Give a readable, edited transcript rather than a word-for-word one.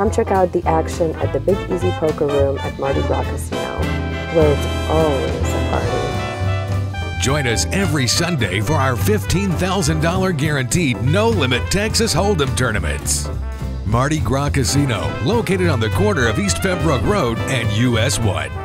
Come check out the action at the Big Easy Poker Room at Mardi Gras Casino, where it's always a party. Join us every Sunday for our $15,000 guaranteed no-limit Texas Hold'em tournaments. Mardi Gras Casino, located on the corner of East Pembroke Road and US 1.